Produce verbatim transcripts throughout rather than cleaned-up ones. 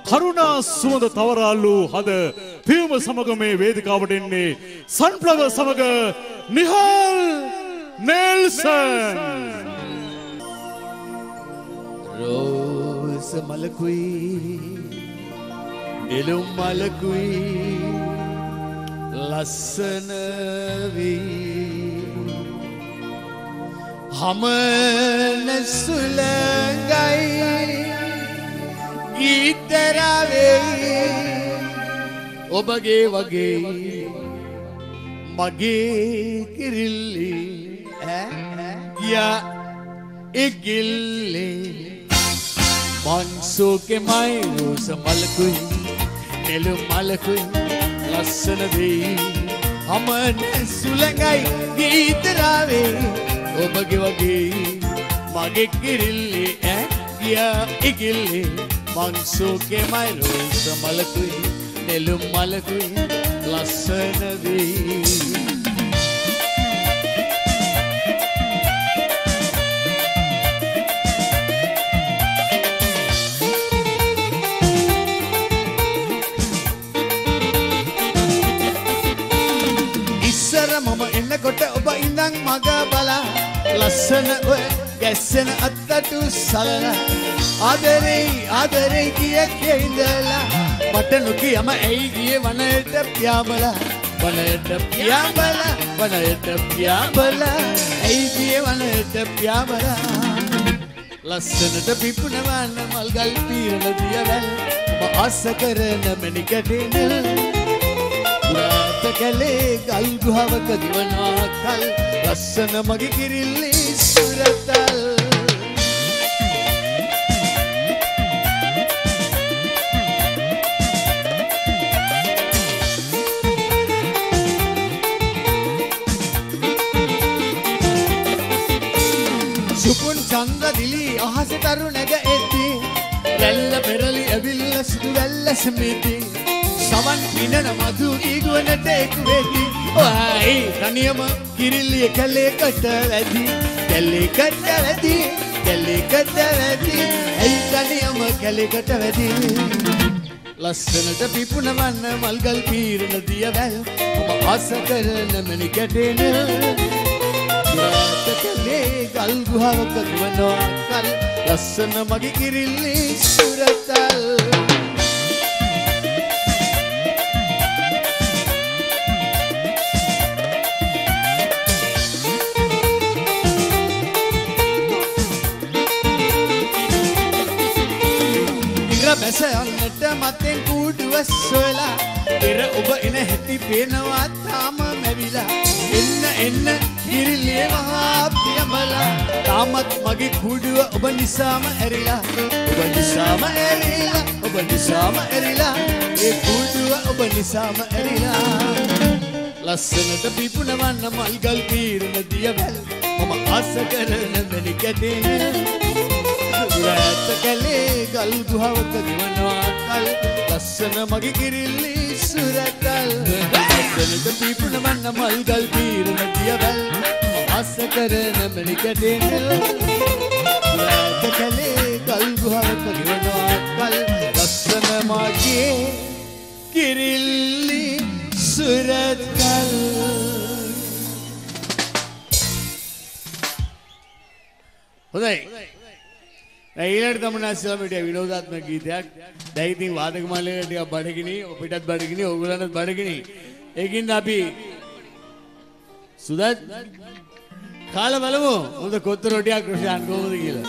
කරුණා සුවඳ තවරාලු හද පියුම සමග මේ වේදිකාවට එන්නේ සන්ෆ්ලවර් සමග නිහල් නෙල්සන්. රෝස මලකුයි නෙළුම් මලකුයි ලස්සන වී හමන සුළඟයි ගීතරාවේ ඔබගේ වගේ මගේ කිරිල්ලි ගියා ඉගිල්ලේ මන්සෝකේ මයි රෝස මලකුයි නෙළුම් මලකුයි ලස්සන වෙයි හමන සුළඟයි ගීතරාවේ ඔබගේ වගේ මගේ කිරිල්ලි ගියා ඉගිල්ලේ මන්සෝකේ මයි රෝස මලකුයි නෙළුම් මලකුයි ලස්සන වෙයි. එන්නකොට ඔබ ඉඳන් මග බලා ලස්සන ඔය ගැස්සෙන අත්තටු සලලා ආදරේ ආදරේ කිය කිය ඉඳලා මට නොකියම ඇයි ගියේ වනයේට පියාඹලා වනයේට පියාඹලා වනයේට පියාඹලා ඇයි ගියේ වනයේට පියාඹලා ලස්සනට පිපුණවන්න මල්ගල් පීරන දියවැල් ඔබ ආස කරන මණිකඩේන කැලේ ගල් ගුහාවක දිවනවා කල් ලස්සන මගේ කිරිල්ලි සුරතල් සුපුන් චන්ද දිලි අහස තරු නැග එති රැල්ල පෙරලි ඇවිල්ල සිදු වැල්ල සමිති සවන් පිනන මధు ඊගුවනට එක් වෙති ඔයි තනියම කිරිල්ලිය කැලේකට වැදි කැලේකට වැදි කැලේකට වැදි ඇයි තනියම කැලේකට වැදි ලස්සනට පිපුණවන්න මල්ගල් පීරන දියවැල් ඔබ ආස කරන මණිකඩේන රාත කැලේ ගල් ගුහාවක දුවනවා කල් ලස්සන මගේ කිරිල්ලි සුරතල් බැස යන්නට මතෙන් කූඩුව සොයලා පෙර ඔබ එන හැටි පේනවා තාම මැවිලා එන්න එන්න කිරිල්ලිය මහා පියඹලා තාමත් මගේ කූඩුව ඔබ නිසාම ඇරිලා ඔබ නිසාම ඇරිලා ඔබ නිසාම ඇරිලා ඒ කූඩුව ඔබ නිසාම ඇරිලා ලස්සනට පිපුණවන්න මල්ගල් පීරන දියවැල් මම ආස කරන මණිකඩේන රාත කැලේ ගල් ගුහාවක දිවනවා කල් ලස්සන මගේ කිරිල්ලි සුරතල් ලස්සනට පිපුණවන්න මල්ගල් පීරන දියවැල් ආස කරන මණිකඩේන රාත කැලේ ගල් ගුහාවක දිවනවා කල් ලස්සන මගේ කිරිල්ලි සුරතල්. හොඳයි ඊළඟට තමයි සිලමිටිය විනෝදාත්මක ගීතයක්. දැන් ඉතින් වාදක මණ්ඩලය ටිකක් බඩගිනි, පිටත් බඩගිනි, ඕගොල්ලන්ත් බඩගිනි. ඒකින්ද අපි සුදත් කාලා බලමු හොඳ කොත්තු රොටියක් රුෂාන් කොහොමද කියලා.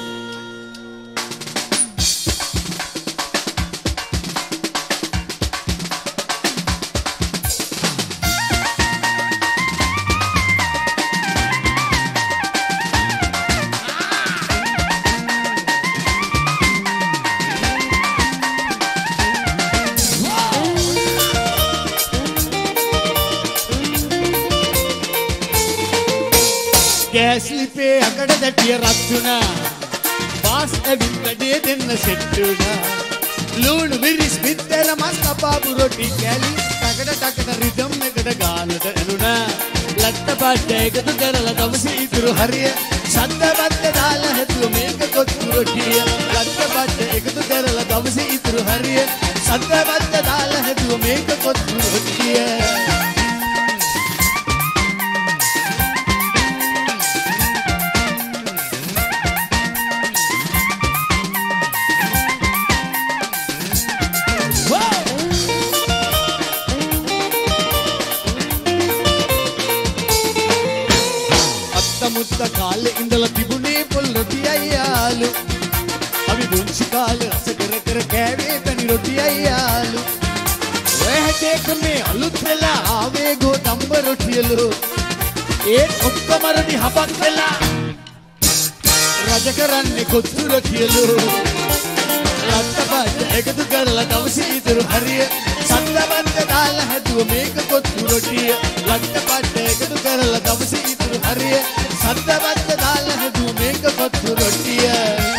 ගෑස්ලිපේ අකඩ දැටිය රත් වුණා පාස් ඇවිත් වැඩේ දෙන්න සෙට් වුණා ලුණු මිරිස් බිත්තර මස් කපාපු රොටි කැලි ටකට ටකට රිදම් එකට ගානට ඇනුණා ලට්ට පාට එකතු කරලා දවසේ ඉතුරු හරිය සද්ද බද්ද දාලා හැදුව මේක කොත්තු රොටිය ලට්ට පාට එකතු කරලා දවසේ ඉතුරු හරිය සද්දවත්ත දාලා හැදුව මේක කොත්තු රොට්ටිය අත්තමුත්ත කාලේ ඉඳලා තිබුණේ පොල් රොටියයි යාළු අපි පුංචි කාලේ රස කර කර කෑවේ පැණි රොටියයි යාළු ඔය හැටේක මේ අලුත් වෙලා ආවේ ගෝතම්බ රොටියලු ඒත් ඔක්කොම රොටි හපක් වෙලා රජ කරන්නේ කොත්තු රොටියලු රත්තරන් එකතු කරලා දවසේ ඉතුරු හරිය සද්දවත්ත දාලා හැදුව මේක කොත්තු රොටිය රත්තරන් එකතු කරලා දවසේ ඉතුරු හරිය සද්දවත්ත දාලා හැදුව මේක කොත්තු රොටිය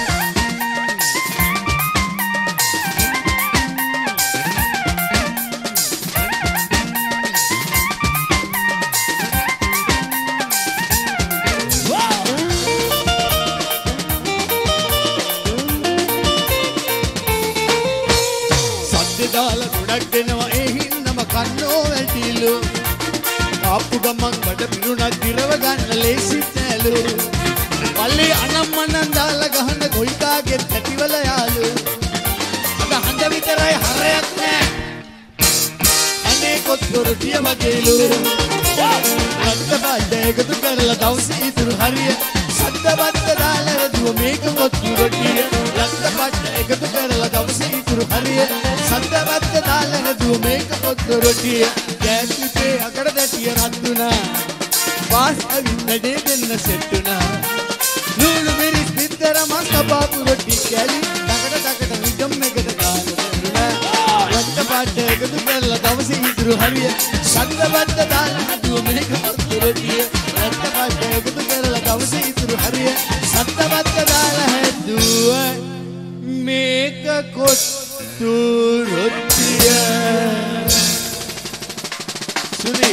දාලා ගොඩක් දෙනවා ඒ හින්නම කන්නෝ වැටිලු ආප්පු ගමන් බඩ පිරුණක් දිරව ගන්න ලේසිත් නෑලු පල්ලේ අනම්මනම් දාලා ගහන ගොයිකාගේ පැටිවල යාලු අද හඳ විතරයි හරයක් නෑ අනේ කොත්තු රොටිය වගේලු රත්තරන් එකතු කරලා දවසේ ඉතුරු හරිය සද්දවත්ත දාලා හැදුව මේක කොත්තු රොටිය රත්තරන් එකතු කරලා දවසේ ඉතුරු හරිය සද්දවත්ත දාලා හැදුව මේක කොත්තු රොටිය ගෑස් ලිපේ අකඩ දැටිය රත් වුණා වාස් අවින්නඩේ දෙන්න සෙට් වුණා ලුණු මිරිස් බිත්තර මස් කපාපු රොටි කැලි ඩකට ඩකට විඩම් එකට දාලා දෙන්නා රත්තරන් එකතු කරලා දවසේ ඉතුරු හරිය සද්දවත්ත දාලා හැදුව මේක කොත්තු රොටිය රත්තරන් එකතු කරලා දවසේ ඉතුරු හරිය සද්දවත්ත දාලා හැදුව මේක කොත්තු රොටිය සුනි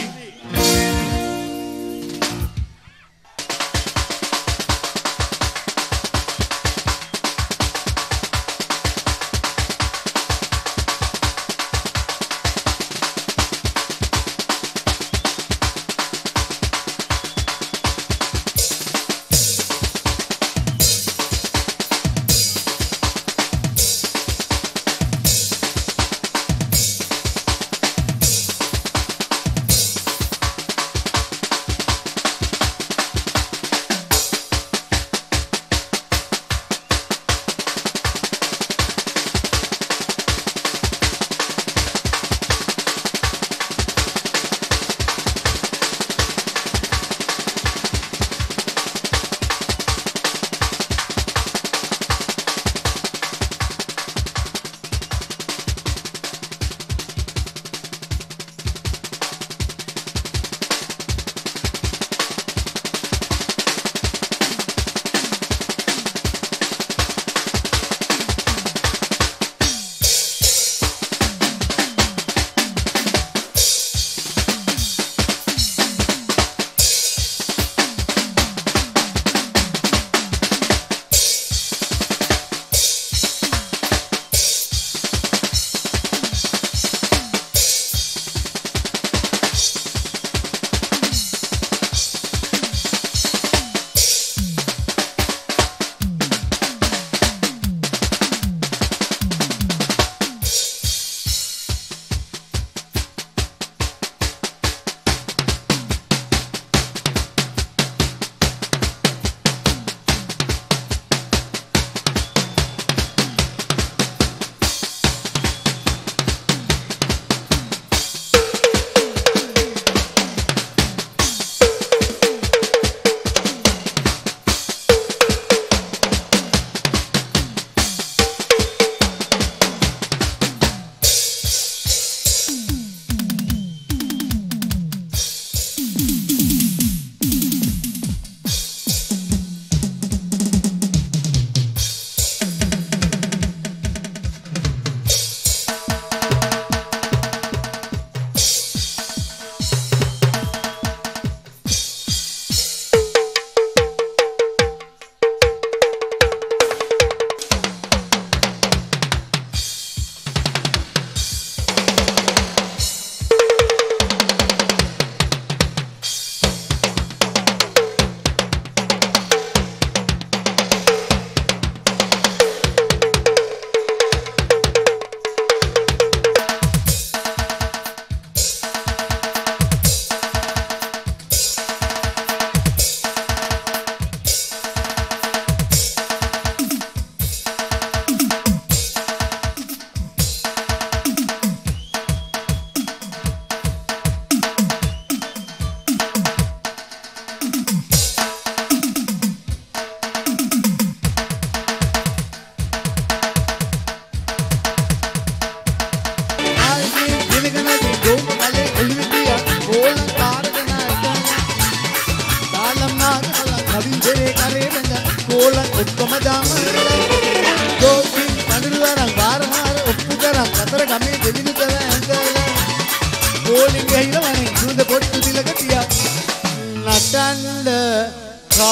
හැමදාම දෝති කඳුරුවරන් බාරහාර ඔප්පු කරන් අතර ගමේ දෙවිදු කර ඇඳලා ඕලින් ගහිලා වනේ සුඳ පොට්ටු දිලක තියා නටන්න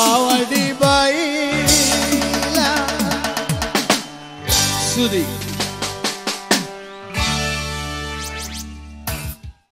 කාවඩි බයිලා සුදි